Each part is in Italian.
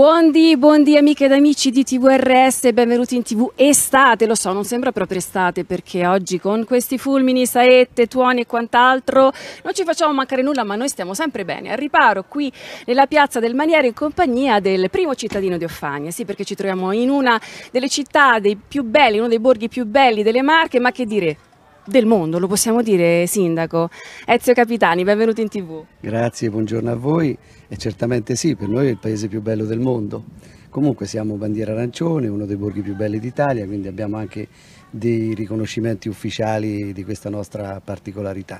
Buondì amiche ed amici di TVRS, benvenuti in TV estate. Lo so, non sembra proprio estate perché oggi con questi fulmini, saette, tuoni e quant'altro non ci facciamo mancare nulla, ma noi stiamo sempre bene, al riparo qui nella piazza del Maniero in compagnia del primo cittadino di Offagna. Sì, perché ci troviamo in una delle città dei più belli, uno dei borghi più belli delle Marche, ma che dire, del mondo, lo possiamo dire, sindaco? Ezio Capitani, benvenuto in TV. Grazie, buongiorno a voi. E certamente sì, per noi è il paese più bello del mondo. Comunque siamo bandiera arancione, uno dei borghi più belli d'Italia, quindi abbiamo anche dei riconoscimenti ufficiali di questa nostra particolarità.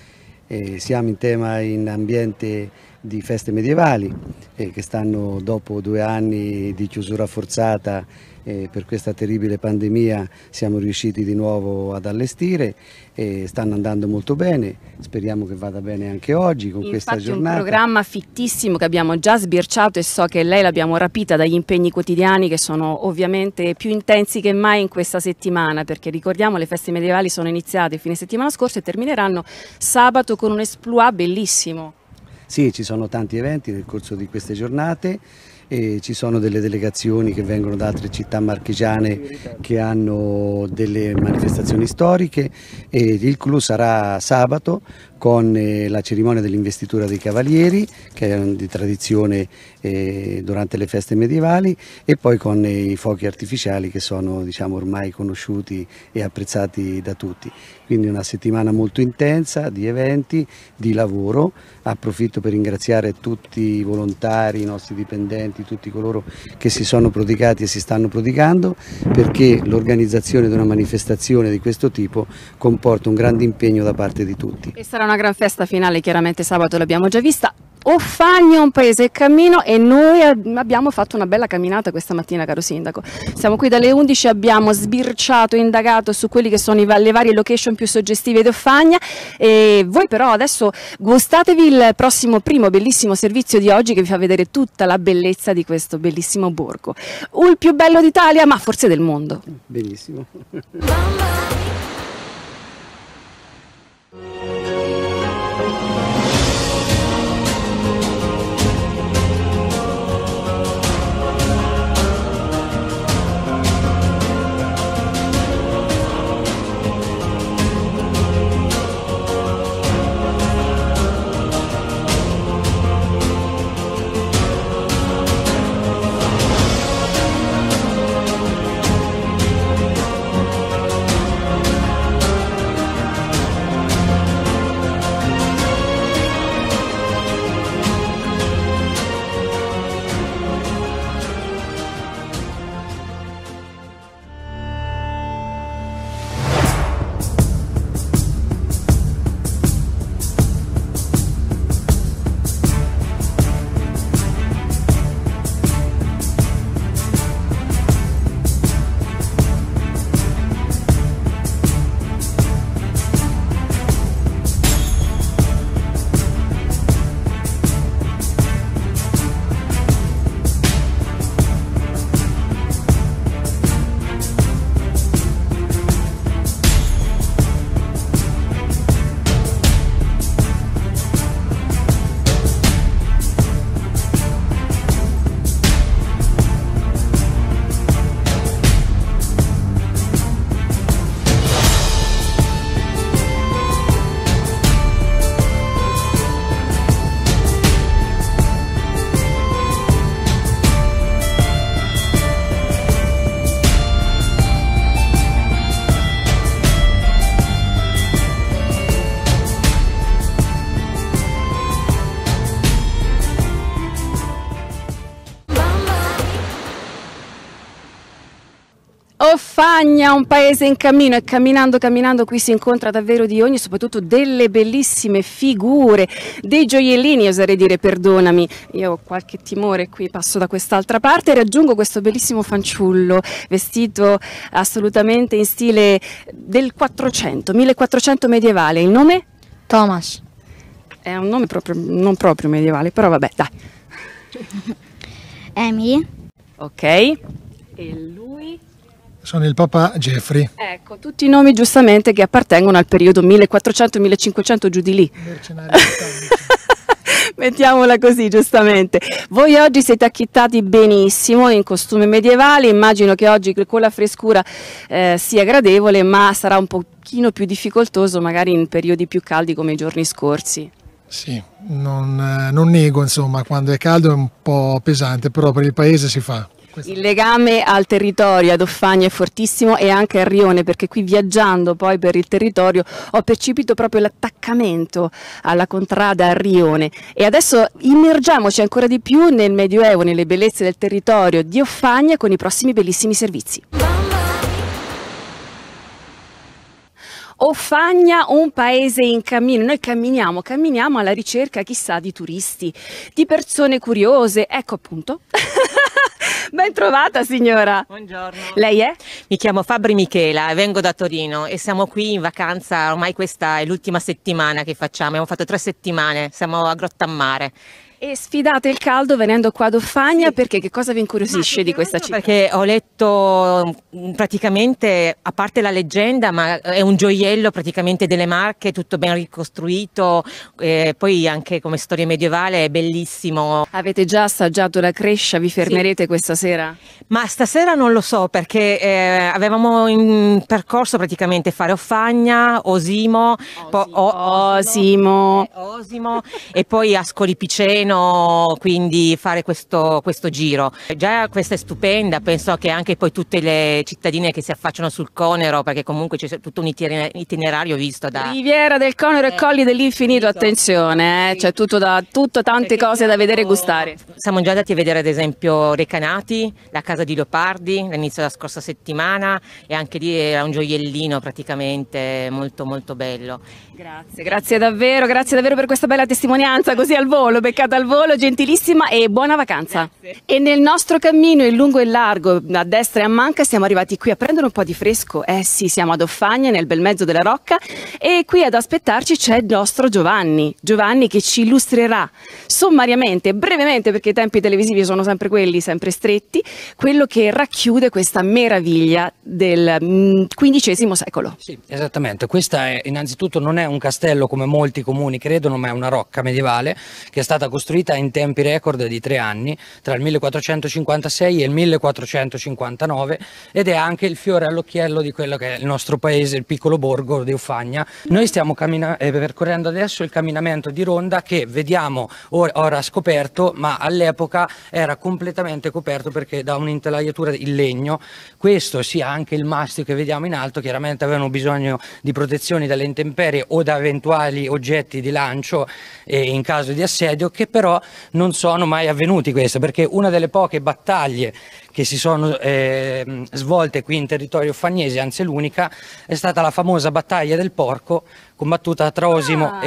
Siamo in ambiente di feste medievali che stanno dopo 2 anni di chiusura forzata per questa terribile pandemia, siamo riusciti di nuovo ad allestire e stanno andando molto bene, speriamo che vada bene anche oggi con questa giornata. Un programma fittissimo che abbiamo già sbirciato e so che lei l'abbiamo rapita dagli impegni quotidiani che sono ovviamente più intensi che mai in questa settimana, perché ricordiamo le feste medievali sono iniziate fine settimana scorsa e termineranno sabato con un exploit bellissimo. Sì, ci sono tanti eventi nel corso di queste giornate. E ci sono delle delegazioni che vengono da altre città marchigiane che hanno delle manifestazioni storiche e il clou sarà sabato con la cerimonia dell'investitura dei cavalieri, che è di tradizione durante le feste medievali, e poi con i fuochi artificiali che sono, diciamo, ormai conosciuti e apprezzati da tutti. Quindi una settimana molto intensa di eventi, di lavoro. Approfitto per ringraziare tutti i volontari, i nostri dipendenti, tutti coloro che si sono prodigati e si stanno prodigando, perché l'organizzazione di una manifestazione di questo tipo comporta un grande impegno da parte di tutti. E sarà una gran festa finale, chiaramente sabato l'abbiamo già vista. Offagna è un paese in cammino e noi abbiamo fatto una bella camminata questa mattina, caro sindaco. Siamo qui dalle 11, abbiamo sbirciato e indagato su quelli che sono le varie location più suggestive di Offagna, e voi però adesso gustatevi il prossimo primo bellissimo servizio di oggi che vi fa vedere tutta la bellezza di questo bellissimo borgo. Il più bello d'Italia, ma forse del mondo. Benissimo. Offagna, un paese in cammino, e camminando qui si incontra davvero di ogni, soprattutto delle bellissime figure, dei gioiellini, oserei dire, perdonami, io ho qualche timore qui, passo da quest'altra parte e raggiungo questo bellissimo fanciullo vestito assolutamente in stile del 1400 medievale. Il nome? Thomas. È un nome proprio, non proprio medievale, però vabbè, dai. Emily. Ok, e lui? Sono il papà Jeffrey. Ecco, tutti i nomi giustamente che appartengono al periodo 1400-1500, giù di lì. Mercenari britannici. Mettiamola così, giustamente. Voi oggi siete acchittati benissimo in costume medievali, immagino che oggi con la frescura sia gradevole, ma sarà un pochino più difficoltoso magari in periodi più caldi come i giorni scorsi. Sì, non nego, insomma, quando è caldo è un po' pesante, però per il paese si fa. Il legame al territorio ad Offagna è fortissimo e anche a Rione, perché qui viaggiando poi per il territorio ho percepito proprio l'attaccamento alla contrada a Rione. E adesso immergiamoci ancora di più nel Medioevo, nelle bellezze del territorio di Offagna con i prossimi bellissimi servizi. Offagna, un paese in cammino. Noi camminiamo alla ricerca, chissà, di turisti, di persone curiose. Ecco appunto. Ben trovata signora. Buongiorno. Lei è? Mi chiamo Fabri Michela e vengo da Torino e siamo qui in vacanza, ormai questa è l'ultima settimana che facciamo, abbiamo fatto 3 settimane, siamo a Grottammare. E sfidate il caldo venendo qua ad Offagna, sì. Perché che cosa vi incuriosisce di questa città? Perché ho letto praticamente, a parte la leggenda, ma è un gioiello praticamente delle Marche, tutto ben ricostruito, poi anche come storia medievale è bellissimo. Avete già assaggiato la crescia, vi fermerete sì. Questa sera? Ma stasera non lo so perché avevamo in percorso praticamente fare Offagna, Osimo e poi Ascoli Piceno, quindi fare questo giro. Già questa è stupenda, penso che anche poi tutte le cittadine che si affacciano sul Conero, perché comunque c'è tutto un itinerario visto da Riviera del Conero e Colli dell'Infinito, attenzione, c'è tante cose da vedere e gustare. Siamo già andati a vedere ad esempio Recanati, la casa di Leopardi, all'inizio della scorsa settimana, e anche lì era un gioiellino praticamente molto molto bello. Grazie davvero per questa bella testimonianza così al volo, beccata al volo, gentilissima e buona vacanza. Grazie. E nel nostro cammino in lungo e largo, a destra e a manca, siamo arrivati qui a prendere un po' di fresco. Sì, siamo ad Offagna, nel bel mezzo della Rocca, e qui ad aspettarci c'è il nostro Giovanni che ci illustrerà sommariamente, brevemente, perché i tempi televisivi sono sempre quelli, sempre stretti, quello che racchiude questa meraviglia del XV secolo. Sì, esattamente. Questa è, innanzitutto non è un castello come molti comuni credono, ma è una rocca medievale che è stata costruita in tempi record di 3 anni, tra il 1456 e il 1459, ed è anche il fiore all'occhiello di quello che è il nostro paese, il piccolo borgo di Offagna. Noi stiamo percorrendo adesso il camminamento di Ronda, che vediamo ora scoperto, ma all'epoca era completamente coperto perché da un'intelaiatura in legno. Questo sia anche il mastio che vediamo in alto, chiaramente avevano bisogno di protezioni dalle intemperie o da eventuali oggetti di lancio in caso di assedio, che però non sono mai avvenuti questo, perché una delle poche battaglie che si sono svolte qui in territorio offagnese, anzi l'unica, è stata la famosa battaglia del Porco, combattuta tra Osimo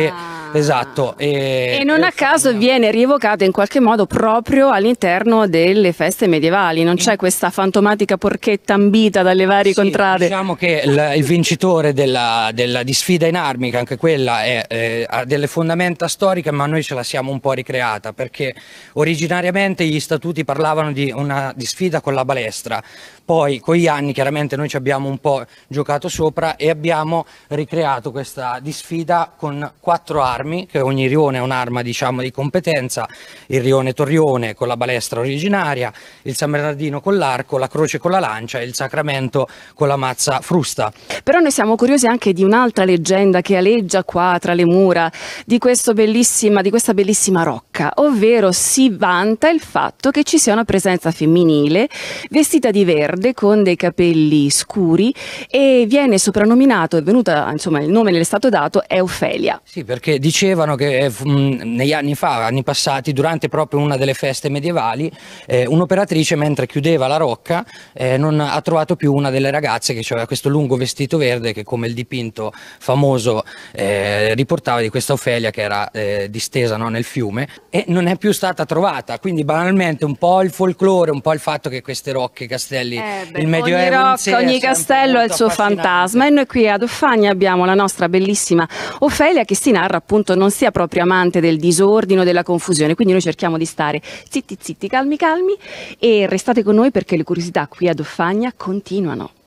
e non a caso viene rievocata in qualche modo proprio all'interno delle feste medievali, non c'è questa fantomatica porchetta ambita dalle varie contrade. Diciamo che il vincitore di sfida in armi, che anche quella ha delle fondamenta storiche, ma noi ce la siamo un po' ricreata, perché originariamente gli statuti parlavano di sfida con la balestra, poi con gli anni chiaramente noi ci abbiamo un po' giocato sopra e abbiamo ricreato questa disfida con 4 armi, che ogni rione è un'arma diciamo di competenza: il rione Torrione con la balestra originaria, il San Bernardino con l'arco, la croce con la lancia e il Sacramento con la mazza frusta. Però noi siamo curiosi anche di un'altra leggenda che aleggia qua tra le mura di questa bellissima rocca, ovvero si vanta il fatto che ci sia una presenza femminile vestita di verde con dei capelli scuri, e viene soprannominato, è venuta insomma il nome le è stato dato, è Ofelia. Sì, perché dicevano che negli anni passati, durante proprio una delle feste medievali, un'operatrice mentre chiudeva la rocca non ha trovato più una delle ragazze che aveva questo lungo vestito verde, che come il dipinto famoso riportava, di questa Ofelia che era distesa, no, nel fiume, e non è più stata trovata. Quindi banalmente un po' il folklore, un po' il fatto che queste rocche, castelli, il Medioevo, ogni castello ha il suo fantasma, e noi qui ad Offagna abbiamo la nostra bellissima Ofelia, che si narra appunto non sia proprio amante del disordine o della confusione, quindi noi cerchiamo di stare zitti, calmi, e restate con noi perché le curiosità qui ad Offagna continuano.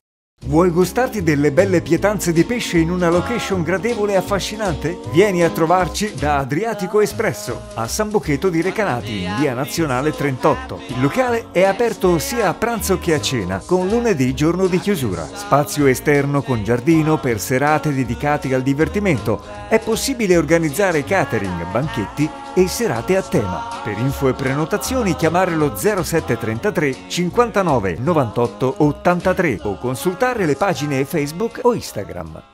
Vuoi gustarti delle belle pietanze di pesce in una location gradevole e affascinante? Vieni a trovarci da Adriatico Espresso, a San Bocchetto di Recanati, in via Nazionale 38. Il locale è aperto sia a pranzo che a cena, con lunedì giorno di chiusura. Spazio esterno con giardino per serate dedicate al divertimento. È possibile organizzare catering, banchetti e serate a tema. Per info e prenotazioni chiamare lo 0733 59 98 83 o consultare le pagine Facebook o Instagram.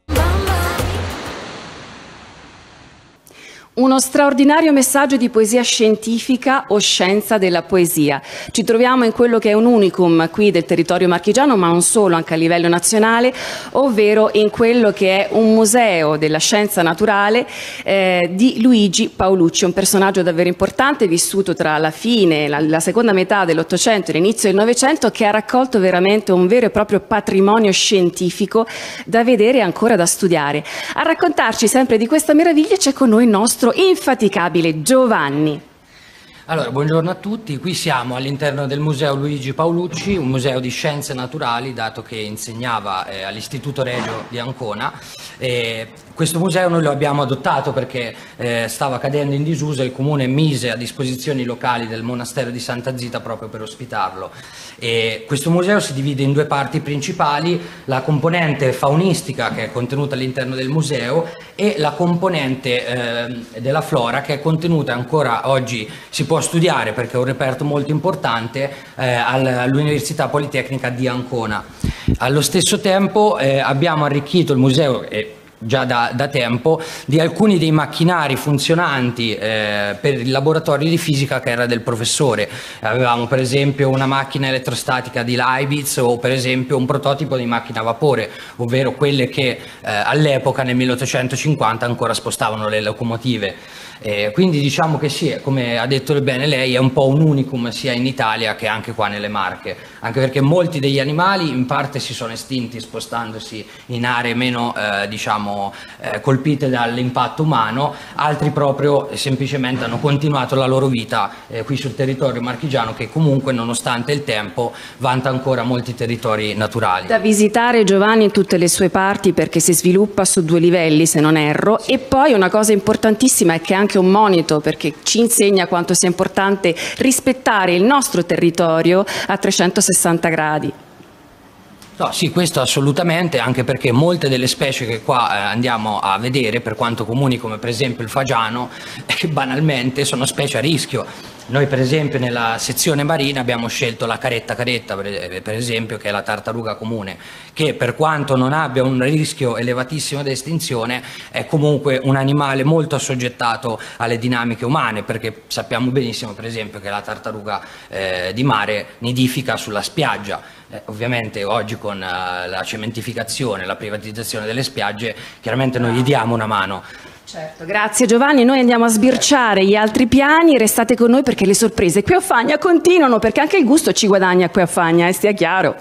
Uno straordinario messaggio di poesia scientifica o scienza della poesia. Ci troviamo in quello che è un unicum qui del territorio marchigiano, ma non solo, anche a livello nazionale, ovvero in quello che è un museo della scienza naturale di Luigi Paolucci, un personaggio davvero importante, vissuto tra la fine, la seconda metà dell'Ottocento e l'inizio del Novecento, che ha raccolto veramente un vero e proprio patrimonio scientifico da vedere e ancora da studiare. A raccontarci sempre di questa meraviglia c'è con noi il nostro infaticabile Giovanni. Allora, buongiorno a tutti, qui siamo all'interno del Museo Luigi Paolucci, un museo di scienze naturali, dato che insegnava all'Istituto Regio di Ancona. Questo museo noi lo abbiamo adottato perché stava cadendo in disuso e il Comune mise a disposizione i locali del monastero di Santa Zita proprio per ospitarlo. Questo museo si divide in due parti principali, la componente faunistica che è contenuta all'interno del museo e la componente della flora che è contenuta ancora oggi, si può studiare perché è un reperto molto importante all'Università Politecnica di Ancona. Allo stesso tempo abbiamo arricchito il museo già da tempo di alcuni dei macchinari funzionanti per il laboratorio di fisica che era del professore. Avevamo per esempio una macchina elettrostatica di Leibniz o per esempio un prototipo di macchina a vapore, ovvero quelle che all'epoca nel 1850 ancora spostavano le locomotive. Quindi diciamo che sì, come ha detto bene lei, è un po' un unicum sia in Italia che anche qua nelle Marche, anche perché molti degli animali in parte si sono estinti spostandosi in aree meno colpite dall'impatto umano, altri proprio semplicemente hanno continuato la loro vita qui sul territorio marchigiano, che comunque nonostante il tempo vanta ancora molti territori naturali. Da visitare, Giovanni, in tutte le sue parti, perché si sviluppa su 2 livelli se non erro, e poi una cosa importantissima è che anche un monito, perché ci insegna quanto sia importante rispettare il nostro territorio a 360 gradi. No, sì, questo assolutamente, anche perché molte delle specie che qua andiamo a vedere, per quanto comuni come per esempio il fagiano, banalmente sono specie a rischio. Noi per esempio nella sezione marina abbiamo scelto la caretta per esempio, che è la tartaruga comune, che per quanto non abbia un rischio elevatissimo di estinzione è comunque un animale molto assoggettato alle dinamiche umane, perché sappiamo benissimo per esempio che la tartaruga di mare nidifica sulla spiaggia. Ovviamente oggi con la cementificazione, la privatizzazione delle spiagge, chiaramente noi gli diamo una mano. Certo, grazie Giovanni, noi andiamo a sbirciare gli altri piani, restate con noi perché le sorprese qui a Fagna continuano, perché anche il gusto ci guadagna qui a Fagna, stia chiaro.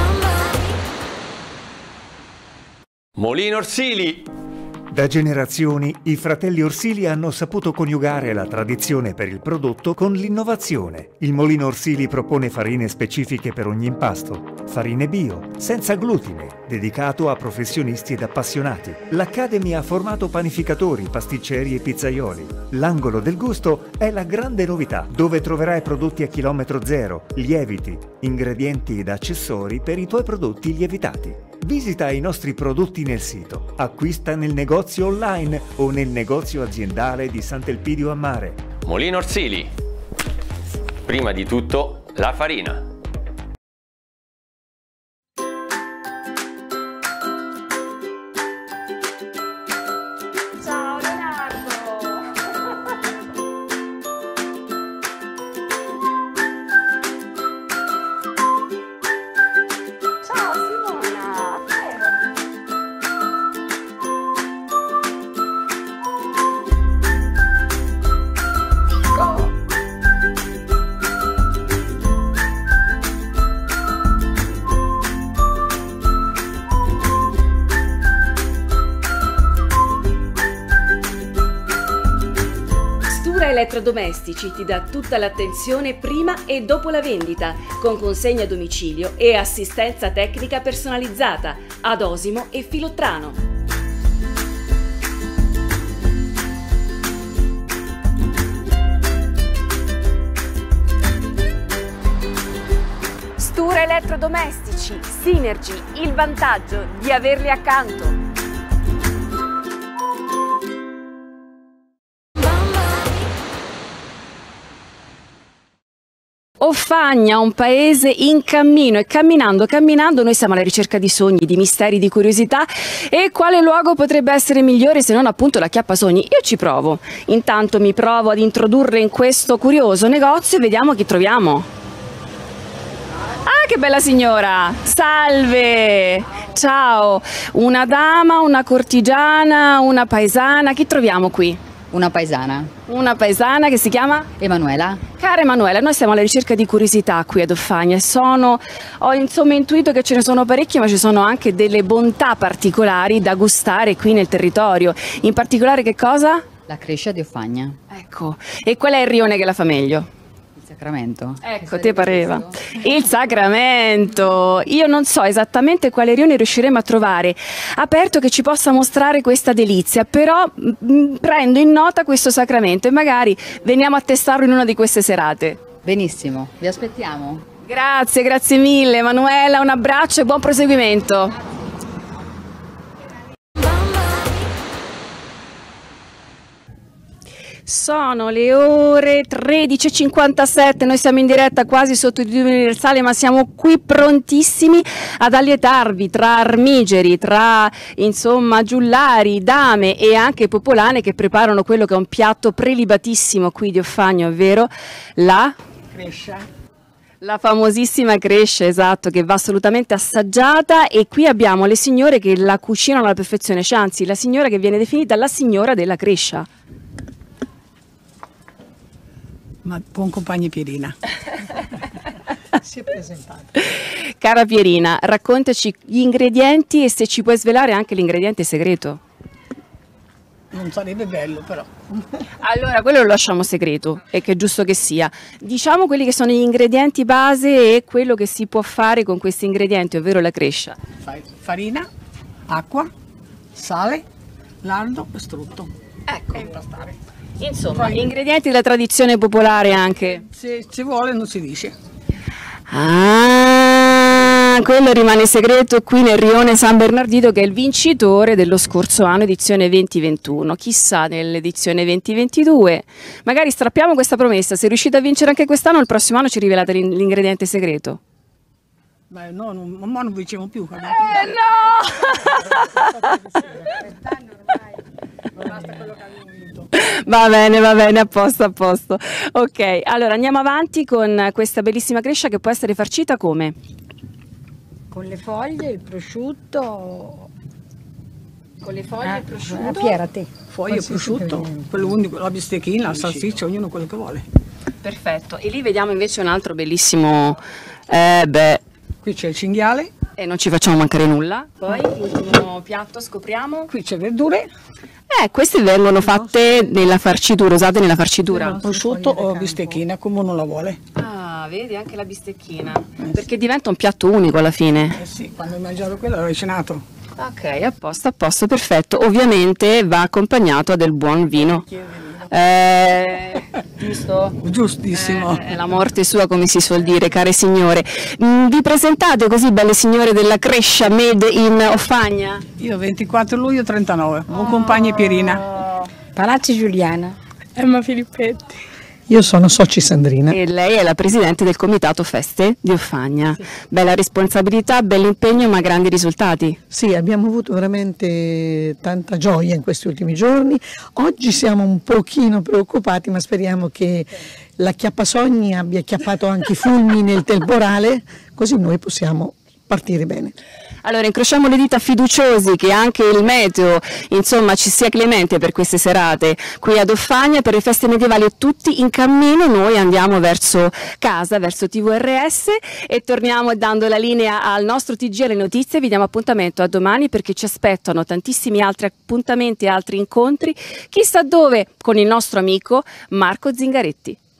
Molino Orsili. Da generazioni i fratelli Orsili hanno saputo coniugare la tradizione per il prodotto con l'innovazione. Il Molino Orsili propone farine specifiche per ogni impasto, farine bio, senza glutine, dedicato a professionisti ed appassionati. L'Academy ha formato panificatori, pasticceri e pizzaioli. L'angolo del gusto è la grande novità, dove troverai prodotti a chilometro zero, lieviti, ingredienti ed accessori per i tuoi prodotti lievitati. Visita i nostri prodotti nel sito, acquista nel negozio online o nel negozio aziendale di Sant'Elpidio a Mare. Molino Orsili. Prima di tutto, la farina. Ciao Leonardo! Ciao Simona! Elettrodomestici ti dà tutta l'attenzione prima e dopo la vendita, con consegna a domicilio e assistenza tecnica personalizzata ad Osimo e Filottrano. Stura Elettrodomestici, Synergy, il vantaggio di averli accanto. Offagna, un paese in cammino, e camminando noi siamo alla ricerca di sogni, di misteri, di curiosità, e quale luogo potrebbe essere migliore se non appunto la Chiappasogni? Io ci provo, intanto mi provo ad introdurre in questo curioso negozio e vediamo chi troviamo. Ah, che bella signora! Salve! Ciao! Una dama, una cortigiana, una paesana, chi troviamo qui? Una paesana. Una paesana che si chiama? Emanuela. Cara Emanuela, noi siamo alla ricerca di curiosità qui ad Offagna e ho insomma intuito che ce ne sono parecchie, ma ci sono anche delle bontà particolari da gustare qui nel territorio. In particolare che cosa? La Crescia di Offagna. Ecco, e qual è il rione che la fa meglio? Il Sacramento. Ecco, te pareva. Il Sacramento. Io non so esattamente quale rione riusciremo a trovare aperto che ci possa mostrare questa delizia, però prendo in nota questo Sacramento e magari veniamo a testarlo in una di queste serate. Benissimo, vi aspettiamo. Grazie, grazie mille Emanuela, un abbraccio e buon proseguimento. Sono le ore 13:57, noi siamo in diretta quasi sotto il Duomo Universale, ma siamo qui prontissimi ad allietarvi tra armigeri, tra insomma giullari, dame e anche popolane che preparano quello che è un piatto prelibatissimo qui di Offagna, ovvero la Crescia. La famosissima Crescia, esatto, che va assolutamente assaggiata, e qui abbiamo le signore che la cucinano alla perfezione, cioè, anzi la signora che viene definita la signora della Crescia. Ma buon compagno Pierina. Si è presentata. Cara Pierina, raccontaci gli ingredienti e se ci puoi svelare anche l'ingrediente segreto. Non sarebbe bello però. Allora, quello lo lasciamo segreto, e che è giusto che sia. Diciamo quelli che sono gli ingredienti base e quello che si può fare con questi ingredienti, ovvero la Crescia. Farina, acqua, sale, lardo e strutto. Ecco. E impastare. Insomma, gli ingredienti della tradizione popolare anche. Se ci vuole non si dice. Ah, quello rimane segreto qui nel rione San Bernardino, che è il vincitore dello scorso anno, edizione 2021. Chissà nell'edizione 2022. Magari strappiamo questa promessa, se riuscite a vincere anche quest'anno, il prossimo anno ci rivelate l'ingrediente segreto. Beh, no, non vinciamo più. No! Basta quello che abbiamo vinto. Va bene, a posto. Ok, allora andiamo avanti con questa bellissima Crescia che può essere farcita come? Con le foglie, il prosciutto. Con le foglie, il prosciutto. Piera, te. Foglie e prosciutto, quello unico, la bistecchina, la salsiccia, ognuno quello che vuole. Perfetto, e lì vediamo invece un altro bellissimo, Qui c'è il cinghiale. E non ci facciamo mancare nulla. Poi l'ultimo piatto scopriamo. Qui c'è verdure. Queste vengono fatte nella farcitura, usate nella farcitura. Prosciutto o bistecchina, come uno la vuole. Ah, vedi, anche la bistecchina. Perché diventa un piatto unico alla fine. Sì, quando hai mangiato quello hai cenato. Ok, a posto, perfetto. Ovviamente va accompagnato del buon vino. Giusto? Giustissimo. È la morte sua, come si suol dire, care signore. Vi presentate così, belle signore della Crescia Made in Offagna? Io 24 luglio 39, buon compagno Pierina. Palazzi Giuliana. Emma Filippetti. Io sono Soci Sandrina. E lei è la presidente del comitato Feste di Offagna. Sì. Bella responsabilità, bell'impegno, ma grandi risultati. Sì, abbiamo avuto veramente tanta gioia in questi ultimi giorni. Oggi siamo un pochino preoccupati, ma speriamo che la Chiappasogni abbia chiappato anche i fulmini nel temporale, così noi possiamo partire bene. Allora incrociamo le dita fiduciosi che anche il meteo insomma ci sia clemente per queste serate qui ad Offagna. Per le feste medievali tutti in cammino, noi andiamo verso casa, verso TVRS e torniamo dando la linea al nostro TG alle notizie. Vi diamo appuntamento a domani perché ci aspettano tantissimi altri appuntamenti e altri incontri, chissà dove, con il nostro amico Marco Zingaretti.